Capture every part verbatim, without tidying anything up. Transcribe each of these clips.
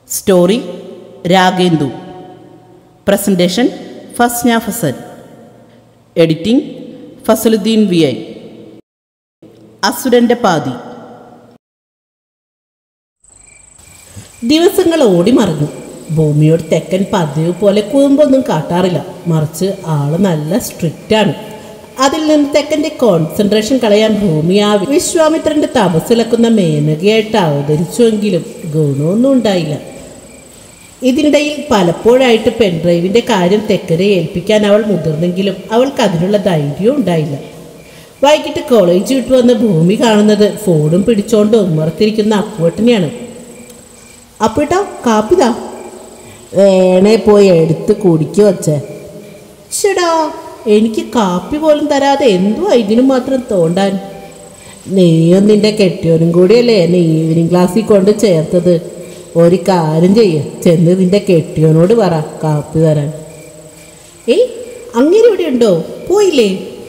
Story Ragendu. Presentation Fasna Fasal. Editing Fasaludheen V I. അസുരൻ്റെ പാതി. ദിവസങ്ങൾ ഓടി മറിഞ്ഞു. ഭൂമിയോട് തെക്കൻ പതിവ് പോലെ കുറുമ്പൊന്നും കാട്ടാറില്ല. മറിച്ച് ആള് നല്ല സ്ട്രിക്റ്റാണ്. അതിൽ നിന്ന് തെക്കൻ്റെ കോൺസെൻട്രേഷൻ കളയാൻ ഭൂമി ആ വിശ്വാമിത്രൻ്റെ തപസ്സിലക്കുന്ന മേനകയായിട്ട് അവതരിച്ചുവെങ്കിലും ഗുണമൊന്നും ഉണ്ടായില്ല. ഇതിനിടയിൽ പലപ്പോഴായിട്ട് പെൻഡ്രൈവിൻ്റെ കാര്യം തെക്കനെ ഏൽപ്പിക്കാൻ അവൾ മുതിർന്നെങ്കിലും അവൾക്ക് അതിനുള്ള ധൈര്യവും ഉണ്ടായില്ല. വൈകിട്ട് കോളേജ് വിട്ടു വന്ന ഭൂമി കാണുന്നത് ഫോണും പിടിച്ചോണ്ട് ഉമ്മർത്തിരിക്കുന്ന അപ്പുവേട്ടനെയാണ്. അപ്പുവേട്ടാ, കാപ്പിതാ. വേണേ പോയി എടുത്ത് കുടിക്കു വച്ചേ. ചേടാ, എനിക്ക് കാപ്പി പോലും തരാതെ എന്തുവാ ഇതിനു മാത്രം തോണ്ടാൻ? നീയും നിൻ്റെ കെട്ടിയോനും കൂടിയല്ലേ എന്നെ ഈവനിങ് ക്ലാസ്സിൽ കൊണ്ട് ചേർത്തത്. ഒരു കാര്യം ചെയ്യ, ചെന്ന് നിൻ്റെ കെട്ടിയോനോട് പറ കാപ്പി തരാൻ. ഏയ്, അങ്ങനെ ഇവിടെ ഉണ്ടോ? പോയില്ലേ?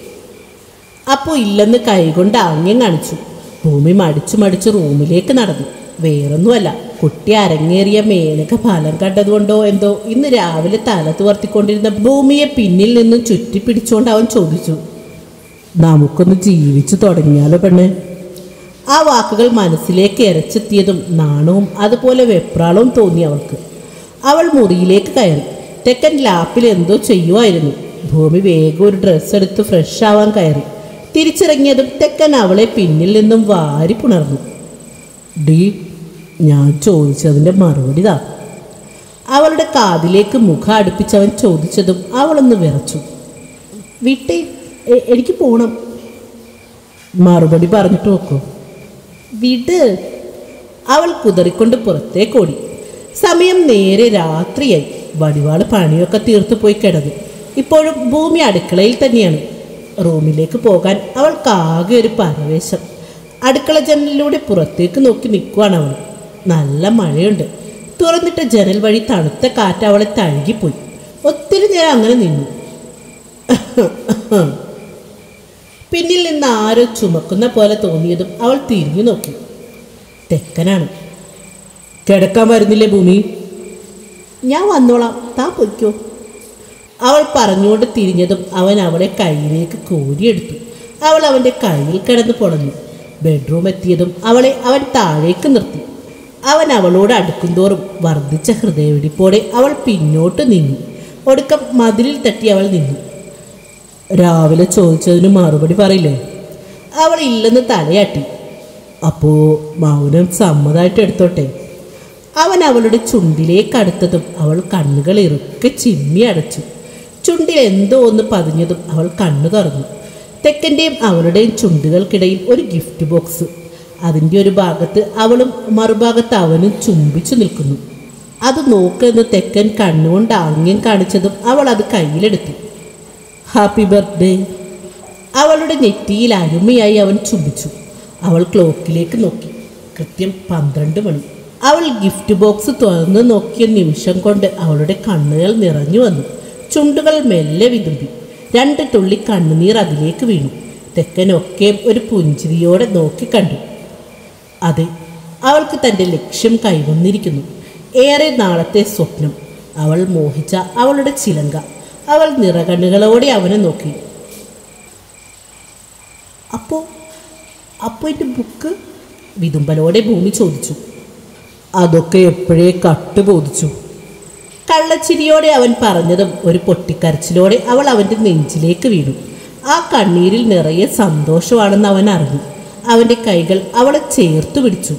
അപ്പോൾ ഇല്ലെന്ന് കൈകൊണ്ട് ആംഗ്യം കാണിച്ചു. ഭൂമി മടിച്ചു മടിച്ച് റൂമിലേക്ക് നടന്നു. വേറൊന്നുമല്ല, കുട്ടി അരങ്ങേറിയ മേനക ഫലം കണ്ടതുകൊണ്ടോ എന്തോ ഇന്ന് രാവിലെ തല തുവർത്തിക്കൊണ്ടിരുന്ന ഭൂമിയെ പിന്നിൽ നിന്നും ചുറ്റിപ്പിടിച്ചുകൊണ്ട് അവൻ ചോദിച്ചു, നമുക്കൊന്ന് ജീവിച്ചു തുടങ്ങിയാലോ പെണ്ണെ? ആ വാക്കുകൾ മനസ്സിലേക്ക് ഇരച്ചെത്തിയതും നാണവും അതുപോലെ വെപ്രാളവും തോന്നി അവൾക്ക്. അവൾ മുറിയിലേക്ക് കയറി. തെക്കൻ ലാപ്പിൽ എന്തോ ചെയ്യുമായിരുന്നു. ഭൂമി വേഗം ഒരു ഡ്രസ്സ് എടുത്ത് ഫ്രഷ് ആവാൻ കയറി. തിരിച്ചിറങ്ങിയതും തെക്കൻ അവളെ പിന്നിൽ നിന്നും വാരി പുണർന്നു. ഡീ, ഞാൻ ചോദിച്ചതിൻ്റെ മറുപടി താ. അവളുടെ കാതിലേക്ക് മുഖം അടുപ്പിച്ചവൻ ചോദിച്ചതും അവളൊന്ന് വിറച്ചു. വിട്ടേ, എനിക്ക് പോണം. മറുപടി പറഞ്ഞിട്ട് നോക്കൂ. വിട്. അവൾ കുതറിക്കൊണ്ട് പുറത്തേക്കോടി. സമയം നേരെ രാത്രിയായി. വടിവാള് പണിയൊക്കെ തീർത്തു പോയി കിടന്നു. ഇപ്പോഴും ഭൂമി അടുക്കളയിൽ തന്നെയാണ്. റൂമിലേക്ക് പോകാൻ അവൾക്കാകെ ഒരു പരവേശം. അടുക്കള ജനലിലൂടെ പുറത്തേക്ക് നോക്കി നിൽക്കുവാണ് അവൾ. നല്ല മഴയുണ്ട്. തുറന്നിട്ട ജനൽ വഴി തണുത്ത കാറ്റ് അവളെ തഴുകിപ്പോയി. ഒത്തിരി നേരം അങ്ങനെ നിന്നു. പിന്നിൽ നിന്ന് ആരോ ചുമക്കുന്ന പോലെ തോന്നിയതും അവൾ തിരിഞ്ഞു നോക്കി. തെക്കനാണ്. കിടക്കാൻ വരുന്നില്ലേ ഭൂമി? ഞാൻ വന്നോളാം, താ പൊയ്ക്കോ. അവൾ പറഞ്ഞുകൊണ്ട് തിരിഞ്ഞതും അവൻ അവളെ കയ്യിലേക്ക് കോരിയെടുത്തു. അവൾ അവൻ്റെ കയ്യിൽ കിടന്ന് പൊളഞ്ഞു. ബെഡ്റൂം എത്തിയതും അവളെ അവൻ താഴേക്ക് നിർത്തി. അവൻ അവളോട് അടുക്കുന്തോറും വർദ്ധിച്ച ഹൃദയവിടിപ്പോടെ അവൾ പിന്നോട്ട് നീങ്ങി. ഒടുക്കം മതിലിൽ തട്ടി അവൾ നിന്നു. രാവിലെ ചോദിച്ചതിന് മറുപടി പറയില്ലേ? അവൾ ഇല്ലെന്ന് തലയാട്ടി. അപ്പോൾ മൗനം സമ്മതമായിട്ട് എടുത്തോട്ടെ. അവൻ അവളുടെ ചുണ്ടിലേക്ക് അടുത്തതും അവൾ കണ്ണുകൾ ഇറുക്കെ ചിമ്മി അടച്ചു. ചുണ്ടിൽ എന്തോ ഒന്ന് പതിഞ്ഞതും അവൾ കണ്ണു തുറന്നു. തെക്കൻ്റെയും അവളുടെയും ചുണ്ടുകൾക്കിടയിൽ ഒരു ഗിഫ്റ്റ് ബോക്സ്. അതിൻ്റെ ഒരു ഭാഗത്ത് അവളും മറുഭാഗത്ത് അവനും ചുംബിച്ചു നിൽക്കുന്നു. അത് നോക്കെന്ന് തെക്കൻ കണ്ണുകൊണ്ട് ആംഗ്യം കാണിച്ചതും അവൾ അത് കയ്യിലെടുത്തു. Happy birthday. അവളുടെ നെറ്റിയിൽ അരുമയായി അവൻ ചുംബിച്ചു. അവൾ ക്ലോക്കിലേക്ക് നോക്കി. കൃത്യം പന്ത്രണ്ട് മണി. അവൾ ഗിഫ്റ്റ് ബോക്സ് തുറന്ന് നോക്കിയ നിമിഷം കൊണ്ട് അവളുടെ കണ്ണുകൾ നിറഞ്ഞു വന്നു. ചുണ്ടുകൾ മെല്ലെ വിതുമ്പി. രണ്ട് തുള്ളി കണ്ണുനീർ അതിലേക്ക് വീണു. തെക്കനൊക്കെ ഒരു പുഞ്ചിരിയോടെ നോക്കിക്കണ്ടു. അതെ, അവൾക്ക് തൻ്റെ ലക്ഷ്യം കൈവന്നിരിക്കുന്നു. ഏറെ നാളത്തെ സ്വപ്നം. അവൾ മോഹിച്ച അവളുടെ ചിലങ്ക. അവൾ നിറകണ്ണുകളോടെ അവനെ നോക്കി. അപ്പോ അപ്പോ എൻ്റെ ബുക്ക്? വിതുമ്പലോടെ ഭൂമി ചോദിച്ചു. അതൊക്കെ എപ്പോഴേ കട്ടുബോധിച്ചു. കള്ളച്ചിരിയോടെ അവൻ പറഞ്ഞതും ഒരു പൊട്ടിക്കരച്ചിലോടെ അവൾ അവൻ്റെ നെഞ്ചിലേക്ക് വീണു. ആ കണ്ണീരിൽ നിറയെ സന്തോഷമാണെന്ന് അവൻ അറിഞ്ഞു. അവൻ്റെ കൈകൾ അവളെ ചേർത്തു പിടിച്ചു.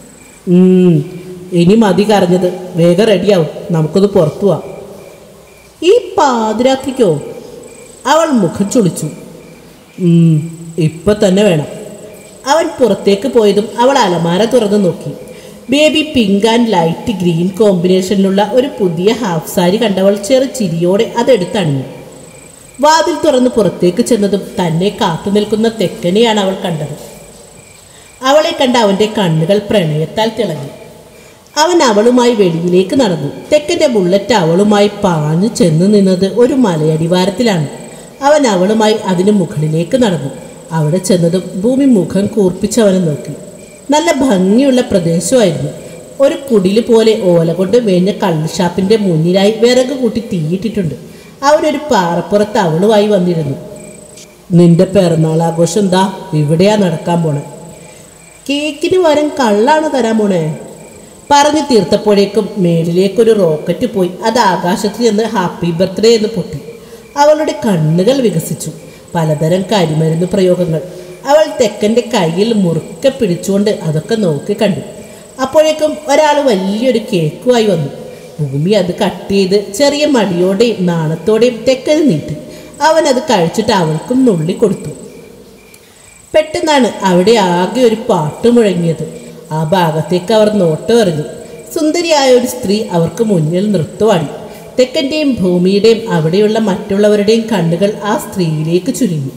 ഇനി മതി കരഞ്ഞത്, വേഗം റെഡിയാവും, നമുക്കൊന്ന് പുറത്തു പോവാം. ഈ പാതിരാത്രിക്കോ? അവൾ മുഖം ചുളിച്ചു. ഇപ്പം തന്നെ വേണം. അവൻ പുറത്തേക്ക് പോയതും അവൾ അലമാര തുറന്നു നോക്കി. Baby pink and light green കോമ്പിനേഷനിലുള്ള ഒരു പുതിയ ഹാഫ് സാരി കണ്ടവൾ ചെറു ചിരിയോടെ അതെടുത്തണിഞ്ഞു. വാതിൽ തുറന്ന് പുറത്തേക്ക് ചെന്നതും തന്നെ കാത്തു നിൽക്കുന്ന തെക്കനെയാണ് അവൾ കണ്ടത്. അവളെ കണ്ട അവൻ്റെ കണ്ണുകൾ പ്രണയത്താൽ തിളങ്ങി. അവൻ അവളുമായി വെളിയിലേക്ക് നടന്നു. തെക്കൻ്റെ ബുള്ളറ്റ് അവളുമായി പാഞ്ഞു ചെന്ന് നിന്നത് ഒരു മലയടിവാരത്തിലാണ്. അവൻ അവളുമായി അതിന് മുകളിലേക്ക് നടന്നു. അവിടെ ചെന്നതും ഭൂമി മുഖം കൂർപ്പിച്ചവനെ നോക്കി. നല്ല ഭംഗിയുള്ള പ്രദേശമായിരുന്നു. ഒരു കുടില് പോലെ ഓല കൊണ്ട് മേഞ്ഞ കള്ളുഷാപ്പിൻ്റെ മുന്നിലായി വിറക് കൂട്ടി തീയിട്ടിട്ടുണ്ട്. അവനൊരു പാറപ്പുറത്ത് അവളുമായി വന്നിരുന്നു. നിന്റെ പിറന്നാൾ ആഘോഷം എന്താ ഇവിടെയാ നടക്കാൻ പോണേ? കേക്കിന് വരം കള്ളാണ് തരാൻ പോണേ. പറഞ്ഞു തീർത്തപ്പോഴേക്കും മേളിലേക്കൊരു റോക്കറ്റ് പോയി അത് ആകാശത്ത് ചെന്ന് ഹാപ്പി ബർത്ത്ഡേ എന്ന് പൊട്ടി. അവളുടെ കണ്ണുകൾ വികസിച്ചു. പലതരം കരിമരുന്ന് പ്രയോഗങ്ങൾ. അവൾ തെക്കൻ്റെ കയ്യിൽ മുറുക്കെ പിടിച്ചുകൊണ്ട് അതൊക്കെ നോക്കി കണ്ടു. അപ്പോഴേക്കും ഒരാൾ വലിയൊരു കേക്കുമായി വന്നു. ഭൂമി അത് കട്ട് ചെയ്ത് ചെറിയ മടിയോടെയും നാണത്തോടെയും തെക്കന് നീട്ടി. അവൻ അത് കഴിച്ചിട്ട് അവൾക്കും നുള്ളി കൊടുത്തു. പെട്ടെന്നാണ് അവിടെ ആകെ ഒരു പാട്ട് മുഴങ്ങിയത്. ആ ഭാഗത്തേക്ക് അവർ നോട്ടം എറിഞ്ഞു. സുന്ദരിയായ ഒരു സ്ത്രീ അവർക്ക് മുന്നിൽ നൃത്തമാടി. തെക്കൻ്റെയും ഭൂമിയുടെയും അവിടെയുള്ള മറ്റുള്ളവരുടെയും കണ്ണുകൾ ആ സ്ത്രീയിലേക്ക് ചുരുങ്ങി.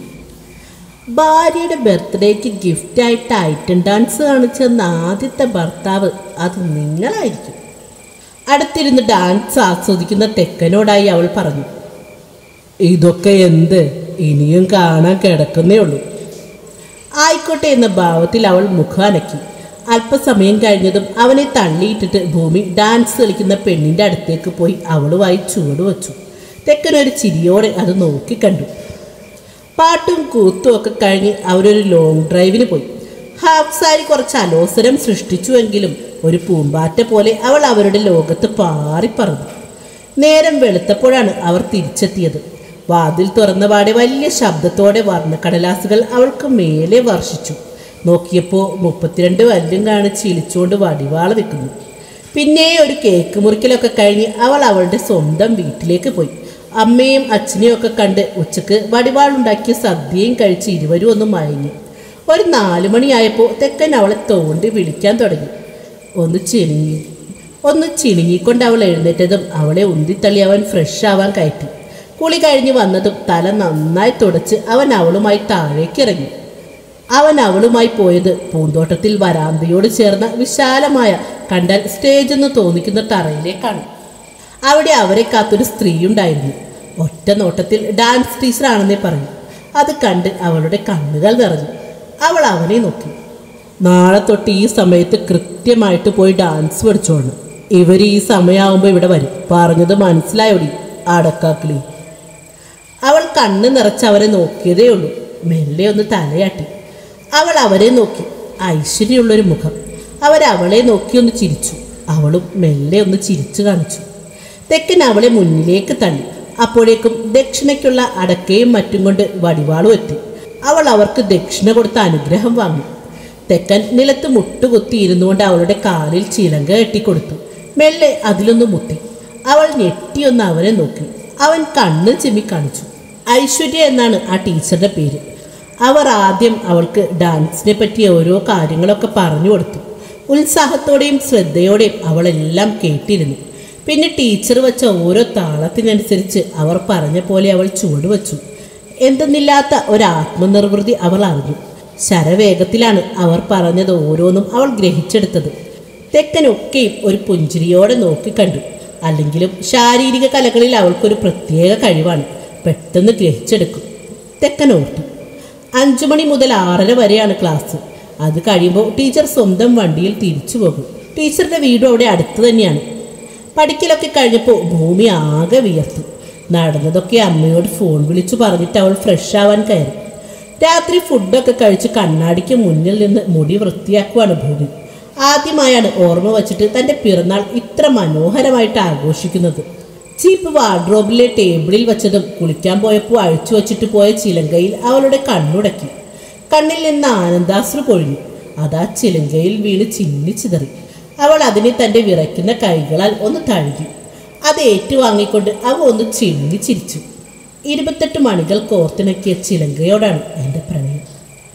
ഭാര്യയുടെ ബർത്ത്ഡേക്ക് ഗിഫ്റ്റായിട്ട് ഐറ്റം ഡാൻസ് കാണിച്ചെന്ന ആദ്യത്തെ ഭർത്താവ് അത് നിങ്ങളായിരിക്കും. അടുത്തിരുന്ന് ഡാൻസ് ആസ്വദിക്കുന്ന തെക്കനോടായി അവൾ പറഞ്ഞു. ഇതൊക്കെ എന്ത്, ഇനിയും കാണാൻ കിടക്കുന്നേ ഉള്ളൂ. ആയിക്കോട്ടെ എന്ന ഭാവത്തിൽ അവൾ മുഖം അനക്കി. അല്പസമയം കഴിഞ്ഞതും അവനെ തള്ളിയിട്ടിട്ട് ഭൂമി ഡാൻസ് കളിക്കുന്ന പെണ്ണിൻ്റെ അടുത്തേക്ക് പോയി അവളുമായി ചുവട് വച്ചു. തെക്കനൊരു ചിരിയോടെ അത് നോക്കിക്കണ്ടു. പാട്ടും കൂത്തും ഒക്കെ കഴിഞ്ഞ് അവരൊരു ലോങ് ഡ്രൈവിന് പോയി. ഹാഫ് സാരി കുറച്ച് അലോസരം സൃഷ്ടിച്ചുവെങ്കിലും ഒരു പൂമ്പാറ്റ പോലെ അവൾ അവരുടെ ലോകത്ത് പാറിപ്പറന്നു. നേരം വെളുത്തപ്പോഴാണ് അവർ തിരിച്ചെത്തിയത്. വാതിൽ തുറന്ന പാടെ വലിയ ശബ്ദത്തോടെ വർണ്ണക്കടലാസുകൾ അവൾക്ക് മേലെ വർഷിച്ചു. നോക്കിയപ്പോൾ മുപ്പത്തിരണ്ട് വല്ലും കാണിച്ച് ഇളിച്ചുകൊണ്ട് വടിവാള് നിൽക്കുന്നു. പിന്നെ ഒരു കേക്ക് മുറിക്കലൊക്കെ കഴിഞ്ഞ് അവൾ അവളുടെ സ്വന്തം വീട്ടിലേക്ക് പോയി. അമ്മയും അച്ഛനെയും ഒക്കെ കണ്ട് ഉച്ചക്ക് വടിവാളുണ്ടാക്കിയ സദ്യയും കഴിച്ച് ഇരുവരും ഒന്ന് മയങ്ങി. ഒരു നാലു മണിയായപ്പോൾ തെക്കൻ അവളെ തോണ്ടി വിളിക്കാൻ തുടങ്ങി. ഒന്ന് ചിണുങ്ങി ഒന്ന് ചിണുങ്ങിക്കൊണ്ട് അവൾ എഴുന്നേറ്റതും അവളെ ഉന്തിത്തള്ളി അവൻ ഫ്രഷ് ആവാൻ കയറ്റി. കുളി കഴിഞ്ഞ് വന്നതും തല നന്നായി തുടച്ച് അവൻ അവളുമായി താഴേക്ക് ഇറങ്ങി. അവൻ അവളുമായി പോയത് പൂന്തോട്ടത്തിൽ വരാന്തയോട് ചേർന്ന വിശാലമായ കണ്ടാൽ സ്റ്റേജ് എന്ന് തോന്നിക്കുന്ന തറയിലേക്കാണ്. അവിടെ അവരെ കാത്തൊരു സ്ത്രീയുണ്ടായിരുന്നു. ഒറ്റ നോട്ടത്തിൽ ഡാൻസ് ടീച്ചറാണെന്നേ പറഞ്ഞു. അത് കണ്ട് അവളുടെ കണ്ണുകൾ നിറഞ്ഞു. അവൾ അവനെ നോക്കി. നാളെ തൊട്ട് ഈ സമയത്ത് കൃത്യമായിട്ട് പോയി ഡാൻസ് പഠിച്ചോളണം. ഇവർ ഈ സമയമാകുമ്പോൾ ഇവിടെ വരും. പറഞ്ഞത് മനസ്സിലായോടി അടക്കാക്കിളി. അവൾ കണ്ണ് നിറച്ച് അവരെ നോക്കിയതേ ഉള്ളൂ. മെല്ലെ ഒന്ന് തലയാട്ടി. അവൾ അവരെ നോക്കി. ഐശ്വര്യമുള്ളൊരു മുഖം. അവരവളെ നോക്കി ഒന്ന് ചിരിച്ചു. അവളും മെല്ലെ ഒന്ന് ചിരിച്ചു കാണിച്ചു. തെക്കൻ അവളെ മുന്നിലേക്ക് തള്ളി. അപ്പോഴേക്കും ദക്ഷിണയ്ക്കുള്ള അടക്കയും മറ്റും കൊണ്ട് വടിവാളും എത്തി. അവൾ അവർക്ക് ദക്ഷിണ കൊടുത്ത അനുഗ്രഹം വാങ്ങി. തെക്കൻ നിലത്ത് മുട്ടുകുത്തി ഇരുന്നുകൊണ്ട് അവളുടെ കാലിൽ ചിലങ്ക കെട്ടിക്കൊടുത്തു. മെല്ലെ അതിലൊന്ന് മുത്തി. അവൾ ഞെട്ടിയൊന്ന് അവനെ നോക്കി. അവൻ കണ്ണ് ചിമ്മി കാണിച്ചു. ഐശ്വര്യ എന്നാണ് ആ ടീച്ചറുടെ പേര്. അവർ ആദ്യം അവൾക്ക് ഡാൻസിനെ പറ്റിയ ഓരോ കാര്യങ്ങളൊക്കെ പറഞ്ഞു കൊടുത്തു. ഉത്സാഹത്തോടെയും ശ്രദ്ധയോടെയും അവളെല്ലാം കേട്ടിരുന്നു. പിന്നെ ടീച്ചർ വെച്ച ഓരോ താളത്തിനനുസരിച്ച് അവർ പറഞ്ഞ പോലെ അവൾ ചുവട് വച്ചു. എന്തെന്നില്ലാത്ത ഒരാത്മനിർവൃതി അവൾ അറിഞ്ഞു. ശരവേഗത്തിലാണ് അവർ പറഞ്ഞത് ഓരോന്നും അവൾ ഗ്രഹിച്ചെടുത്തത്. തെക്കനൊക്കെയും ഒരു പുഞ്ചിരിയോടെ നോക്കിക്കണ്ടു. അല്ലെങ്കിലും ശാരീരിക കലകളിൽ അവൾക്കൊരു പ്രത്യേക കഴിവാണ്. പെട്ടെന്ന് ഗ്രഹിച്ചെടുക്കും. തെക്കൻ ഓർത്തു. അഞ്ചു മണി മുതൽ ആറര വരെയാണ് ക്ലാസ്. അത് കഴിയുമ്പോൾ ടീച്ചർ സ്വന്തം വണ്ടിയിൽ തിരിച്ചു പോകും. ടീച്ചറുടെ വീടും അവിടെ അടുത്ത് തന്നെയാണ്. പഠിക്കലൊക്കെ കഴിഞ്ഞപ്പോൾ ഭൂമി ആകെ വിയർത്തു. നടന്നതൊക്കെ അമ്മയോട് ഫോൺ വിളിച്ചു പറഞ്ഞിട്ട് അവൾ ഫ്രഷ് ആവാൻ കയറി. രാത്രി ഫുഡൊക്കെ കഴിച്ച് കണ്ണാടിക്ക് മുന്നിൽ നിന്ന് മുടി വൃത്തിയാക്കുവാണ് ഭൂമി. ആദ്യമായാണ് ഓർമ്മ വച്ചിട്ട് തൻ്റെ പിറന്നാൾ ഇത്ര മനോഹരമായിട്ട് ആഘോഷിക്കുന്നത്. ചീപ്പ് വാർഡ്രോബിലെ ടേബിളിൽ വെച്ചതും കുളിക്കാൻ പോയപ്പോൾ അഴിച്ചു വച്ചിട്ട് പോയ ചിലങ്കയിൽ അവളുടെ കണ്ണുടക്കി. കണ്ണിൽ നിന്ന് ആനന്ദാശ്രു പൊഴിഞ്ഞു. അതാ ചിലങ്കയിൽ വീണ് ചിന്നി ചിതറി. അവൾ അതിനെ തൻ്റെ വിറയ്ക്കുന്ന കൈകളാൽ ഒന്ന് തഴുകി. അത് ഏറ്റുവാങ്ങിക്കൊണ്ട് അവ ഒന്ന് ചിന്നി ചിരിച്ചു. ഇരുപത്തെട്ട് മണികൾ കോർത്തിണക്കിയ ചിലങ്കയോടാണ് എൻ്റെ പ്രണയം.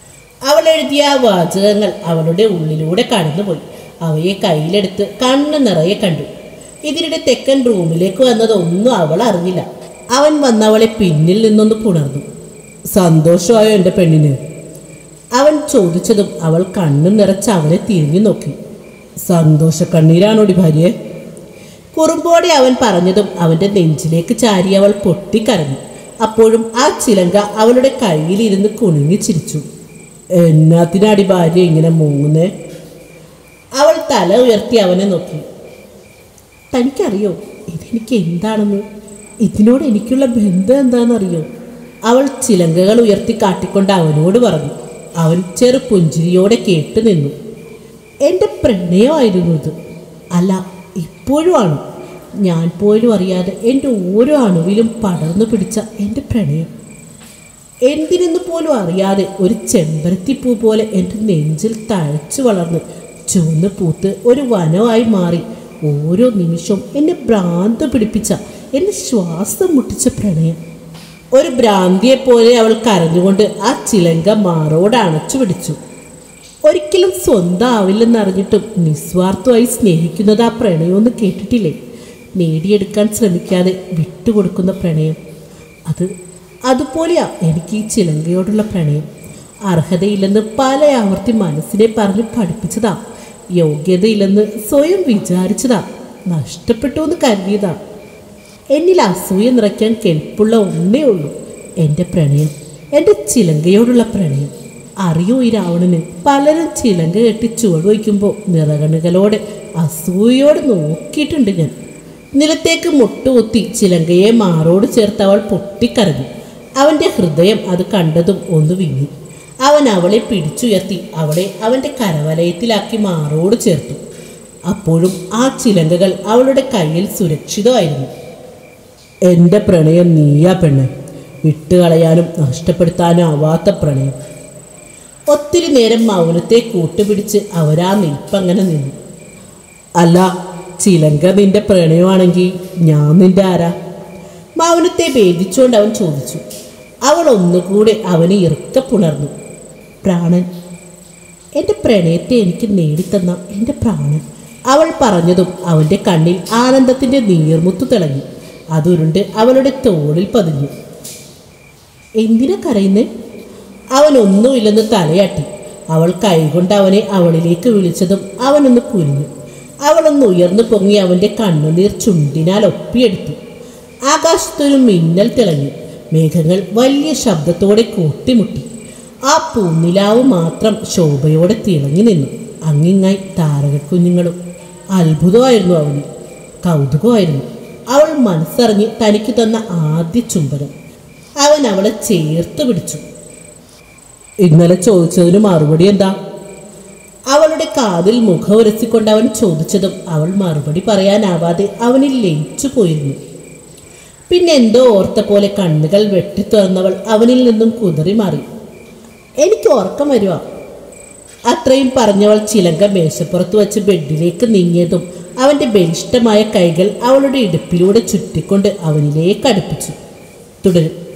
അവൾ എഴുതിയ ആ വാചകങ്ങൾ അവളുടെ ഉള്ളിലൂടെ കടന്നുപോയി. അവയെ കയ്യിലെടുത്ത് കണ്ണ് നിറയെ കണ്ടു. ഇതിനിടെ തെക്കൻ റൂമിലേക്ക് വന്നതൊന്നും അവൾ അറിഞ്ഞില്ല. അവൻ വന്നവളെ പിന്നിൽ നിന്നൊന്ന് പുണർന്നു. സന്തോഷമായോ എൻ്റെ പെണ്ണിന്? അവൻ ചോദിച്ചതും അവൾ കണ്ണു നിറച്ച് അവനെ തിരിഞ്ഞു നോക്കി. സന്തോഷ കണ്ണീരാണോടി ഭാര്യയെ? കുറുമ്പോടെ അവൻ പറഞ്ഞതും അവൻ്റെ നെഞ്ചിലേക്ക് ചാരി അവൾ പൊട്ടിക്കരഞ്ഞു. അപ്പോഴും ആ ചിലങ്ക അവളുടെ കയ്യിലിരുന്ന് കുണുങ്ങി ചിരിച്ചു. എന്നാത്തിനാടി ഭാര്യ ഇങ്ങനെ മൂങ്ങുന്നേ? അവൾ തല ഉയർത്തി അവനെ നോക്കി. തനിക്കറിയോ ഇതെനിക്ക് എന്താണെന്ന്? ഇതിനോട് എനിക്കുള്ള ബന്ധം എന്താണെന്നറിയോ? അവൾ ചിലങ്കകൾ ഉയർത്തി കാട്ടിക്കൊണ്ട് അവനോട് പറഞ്ഞു. അവൻ ചെറു പുഞ്ചിരിയോടെ കേട്ടു നിന്നു. എൻ്റെ പ്രണയമായിരുന്നു ഇത്. അല്ല, ഇപ്പോഴുമാണ്. ഞാൻ പോലും അറിയാതെ എൻ്റെ ഓരോ അണുവിലും പടർന്നു പിടിച്ച എൻ്റെ പ്രണയം. എന്തിനെന്ന് പോലും അറിയാതെ ഒരു ചെമ്പരത്തിപ്പൂ പോലെ എൻ്റെ നെഞ്ചിൽ തഴച്ചു വളർന്ന് ചുവന്ന് പൂത്ത് ഒരു വനമായി മാറി ഓരോ നിമിഷവും എന്നെ ഭ്രാന്ത് പിടിപ്പിച്ച, എന്നെ ശ്വാസം മുട്ടിച്ച പ്രണയം. ഒരു ഭ്രാന്തിയെപ്പോലെ അവൾ കരഞ്ഞുകൊണ്ട് ആ ചിലങ്ക മാറോട് അണച്ചു പിടിച്ചു. ഒരിക്കലും സ്വന്തം ആവില്ലെന്നറിഞ്ഞിട്ടും നിസ്വാർത്ഥമായി സ്നേഹിക്കുന്നത് ആ പ്രണയമെന്ന് കേട്ടിട്ടില്ലേ? നേടിയെടുക്കാൻ ശ്രമിക്കാതെ വിട്ടുകൊടുക്കുന്ന പ്രണയം. അത് അതുപോലെയാ എനിക്ക് ഈ ചിലങ്കയോടുള്ള പ്രണയം. അർഹതയില്ലെന്ന് പല ആവർത്തി മനസ്സിനെ പറഞ്ഞ് പഠിപ്പിച്ചതാ. യോഗ്യതയില്ലെന്ന് സ്വയം വിചാരിച്ചതാ. നഷ്ടപ്പെട്ടു എന്ന് കരുതിയതാ. എന്നിൽ അസൂയ നിറയ്ക്കാൻ കെൽപ്പുള്ള ഒന്നേ ഉള്ളൂ, എൻ്റെ പ്രണയം, എൻ്റെ ചിലങ്കയോടുള്ള പ്രണയം. അറിയോ ഈ രാവണന്? പലരും ചിലങ്ക കെട്ടി ചുവട് വയ്ക്കുമ്പോൾ നിറകണുകളോടെ അസൂയയോടെ നോക്കിയിട്ടുണ്ട് ഞാൻ. നിലത്തേക്ക് മുട്ടുകുത്തി ചിലങ്കയെ മാറോട് ചേർത്ത് അവൾ പൊട്ടിക്കരഞ്ഞു. അവൻ്റെ ഹൃദയം അത് കണ്ടതും ഒന്ന് വിങ്ങി. അവൻ അവളെ പിടിച്ചുയർത്തി അവളെ അവൻ്റെ കരവലയത്തിലാക്കി മാറോട് ചേർത്തു. അപ്പോഴും ആ ചിലങ്കകൾ അവളുടെ കയ്യിൽ സുരക്ഷിതമായിരുന്നു. എൻ്റെ പ്രണയം നീയാ പെണ്ണ്, വിട്ടുകളയാനും നഷ്ടപ്പെടുത്താനും ആവാത്ത പ്രണയം. ഒത്തിരി നേരം മൗനത്തെ കൂട്ടുപിടിച്ച് അവരാ നിൽപ്പങ്ങനെ നിന്നു. അല്ല, ചിലങ്ക നിന്റെ പ്രണയമാണെങ്കിൽ ഞാൻ നിന്റെ ആരാ? മൗനത്തെ ഭേദിച്ചുകൊണ്ട് അവൻ ചോദിച്ചു. അവൾ ഒന്നുകൂടെ അവനെ ഇറുക്കപ്പുണർന്നു. പ്രാണൻ, എൻ്റെ പ്രണയത്തെ എനിക്ക് നേടിത്തന്ന എൻ്റെ പ്രാണൻ. അവൾ പറഞ്ഞതും അവൻ്റെ കണ്ണിൽ ആനന്ദത്തിൻ്റെ നീർമുത്തു തിളങ്ങി. അതുരുണ്ട് അവളുടെ തോളിൽ പതിഞ്ഞു. എന്തിനാ കരയുന്നേ? അവനൊന്നുമില്ലെന്ന് തലയാട്ടി. അവൾ കൈകൊണ്ട് അവനെ അവളിലേക്ക് വിളിച്ചതും അവനൊന്ന് കുനിഞ്ഞു. അവളൊന്ന് ഉയർന്നു പൊങ്ങി അവൻ്റെ കണ്ണുനീർ ചുണ്ടിനാൽ ഒപ്പിയെടുത്തു. ആകാശത്തൊരു മിന്നൽ തിളങ്ങി. മേഘങ്ങൾ വലിയ ശബ്ദത്തോടെ കൂട്ടിമുട്ടി. ആ പൂനിലാവ് മാത്രം ശോഭയോടെ തിളങ്ങി നിന്നു. അങ്ങിങ്ങായി താരകക്കുഞ്ഞുങ്ങളും. അത്ഭുതമായിരുന്നു അവന്, കൗതുകമായിരുന്നു. അവൾ മനസ്സറിഞ്ഞ് തനിക്ക് തന്ന ആദ്യ ചുംബനം. അവൻ അവളെ ചേർത്ത് പിടിച്ചു. ഇന്നലെ ചോദിച്ചതിന് മറുപടി എന്താ? അവളുടെ കാതിൽ മുഖമുരസിക്കൊണ്ട് അവൻ ചോദിച്ചതും അവൾ മറുപടി പറയാനാവാതെ അവനിൽ ലയിച്ചു പോയിരുന്നു. പിന്നെ എന്തോ ഓർത്ത പോലെ കണ്ണുകൾ വെട്ടിത്തുറന്നവൾ അവനിൽ നിന്നും കുതറി മാറി. എനിക്ക് ഉറക്കം വരുക. അത്രയും പറഞ്ഞവൾ ചിലങ്ക മേശപ്പുറത്ത് വച്ച് ബെഡിലേക്ക് നീങ്ങിയതും അവൻ്റെ ബലിഷ്ഠമായ കൈകൾ അവളുടെ ഇടുപ്പിലൂടെ ചുറ്റിക്കൊണ്ട് അവനിലേക്ക് അടുപ്പിച്ചു. തുടരും.